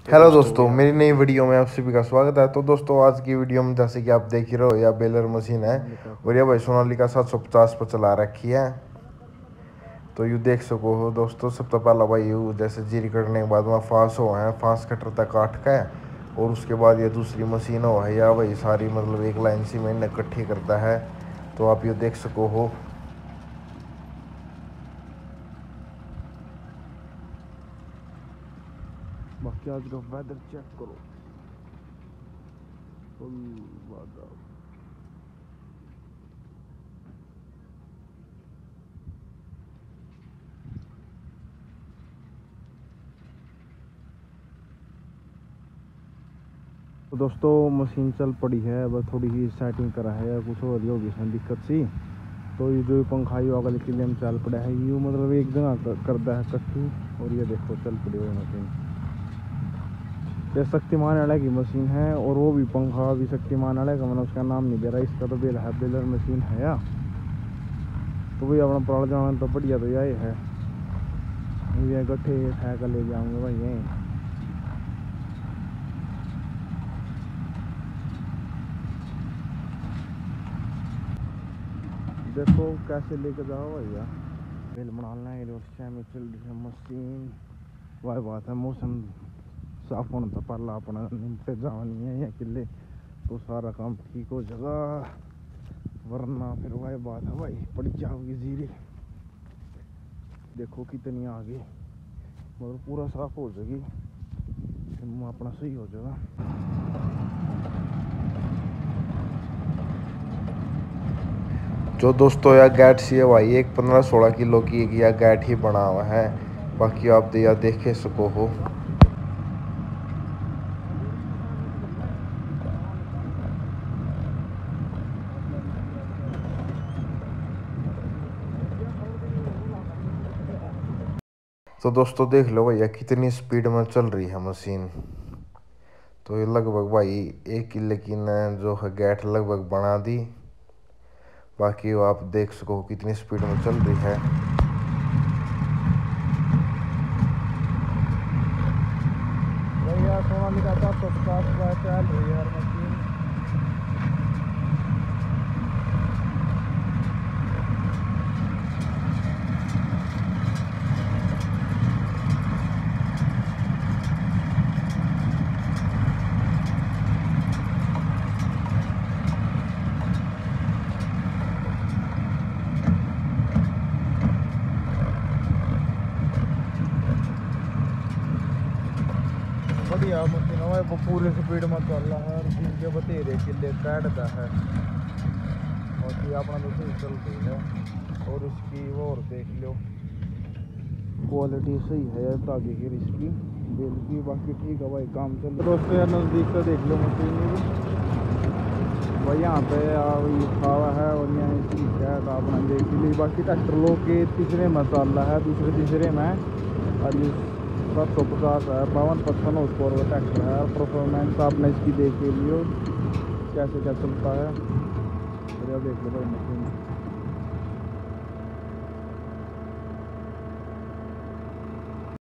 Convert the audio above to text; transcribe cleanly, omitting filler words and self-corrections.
Hello दोस्तों, मेरी नई वीडियो में आप सभी का स्वागत है। तो दोस्तों, आज की वीडियो में जैसे कि आप देख ही रहे हो, यह बेलर मशीन है और यह भाई सोनालिका 750 पर चला रखी है। तो यू देख सको हो दोस्तों, सबसे पहला भाई यू जैसे जीरी कटने के बाद वहाँ फांस हो है, फांस कटर तक काट का है और उसके बाद ये दूसरी मशीन हो है या भाई सारी मतलब एक लाइन सी में इकट्ठी करता है। तो आप ये देख सको हो। बाकी आज का वेदर चेक करो, फुल बादल। तो दोस्तों मशीन चल पड़ी है, बस थोड़ी ही सेटिंग करा है, कुछ हो रही होगी इसमें दिक्कत सी। तो ये जो पंखा ही वाले के लिए हम चल पड़ा है, यूँ मतलब एक जगह करता है कट्ठी। और ये देखो चल पड़ी हुई मशीन। ये शक्तिमान वाले की मशीन है और वो भी पंखा भी शक्तिमान वाले का, मैंने उसका नाम नहीं दे रहा, इसका तो बेल है, बेलर मशीन है यार। तो भाई अपना पुराना जमाना तो बढ़िया तो यही है, ये गट्ठे ठा कर ले जाऊँगे भाई यहीं। देखो कैसे लेके जाओ भैया, बिल बनाना है में चल रही है मशीन। वही बात है, मौसम साफ होना था पहला अपना नीचे जानी है या किले तो सारा काम ठीक हो जाएगा, वरना फिर वही बात है भाई पड़ जाओगी जीरी। देखो कितनी आ गई, मगर पूरा साफ हो जाएगी, फिर अपना सही हो जाएगा। जो दोस्तों यह गैट सी है भाई, एक 15-16 किलो की एक यह गैट ही बना हुआ है। बाकी आप यह देखे सको हो। तो दोस्तों देख लो भैया कितनी स्पीड में चल रही है मशीन। तो ये लगभग भाई 1 किले की ने जो है गैट लगभग बना दी। बाकी वो आप देख सको कितनी स्पीड में चल रही है। भैया सोनालिका 750 का चल रही है मशीन। बढ़िया मशीन है, वो पूरे स्पीड में चल रहा है और दिन के बतेरे किले काटता है और ये अपना तो सही चल रही है। और उसकी वो और देख लो, क्वालिटी सही है ताकि फिर इसकी बेल की। बाकी ठीक है भाई, काम चल रहा है। दोस्तों यार नज़दीक से देख लो मशीन भाई, यहाँ पे लिखा हुआ है और यहाँ इसकी कैट आपने देख ली। बाकी ट्रैक्टर लोग के तीसरे में चल रहा है, दूसरे तीसरे में, और ये 750 है, 52-55 उसको ट्रैक्टर है। परफॉर्मेंस आपने इसकी देख के लिए कैसे क्या चलता है, देख लो भाई मशीन।